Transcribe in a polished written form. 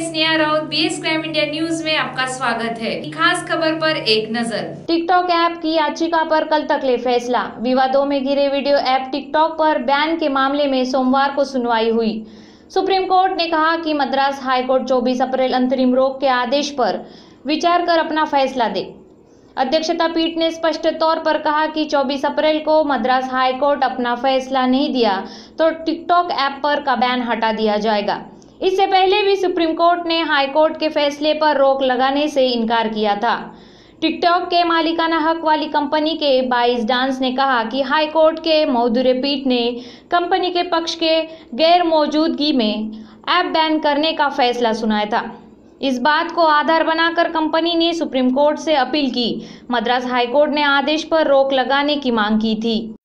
Sneha Raut, BS crime India news में आपका स्वागत है। खास खबर पर एक नजर। टिकटॉक ऐप की याचिका पर कल तक ले फैसला। विवादों में घिरे वीडियो ऐप टिकटॉक पर बैन के मामले में सोमवार को सुनवाई हुई। सुप्रीम कोर्ट ने कहा कि मद्रास हाईकोर्ट 24 अप्रैल अंतरिम रोक के आदेश पर विचार कर अपना फैसला दे। अध्यक्षता पीठ ने स्पष्ट तौर पर कहा कि 24 अप्रैल को मद्रास हाईकोर्ट अपना फैसला नहीं दिया तो टिकटॉक ऐप पर का बैन हटा दिया जाएगा। इससे पहले भी सुप्रीम कोर्ट ने हाईकोर्ट के फैसले पर रोक लगाने से इनकार किया था। टिकटॉक के मालिकाना हक वाली कंपनी के बाइस डांस ने कहा कि हाईकोर्ट के मौजूदा पीठ ने कंपनी के पक्ष के गैर मौजूदगी में ऐप बैन करने का फैसला सुनाया था। इस बात को आधार बनाकर कंपनी ने सुप्रीम कोर्ट से अपील की। मद्रास हाईकोर्ट ने आदेश पर रोक लगाने की मांग की थी।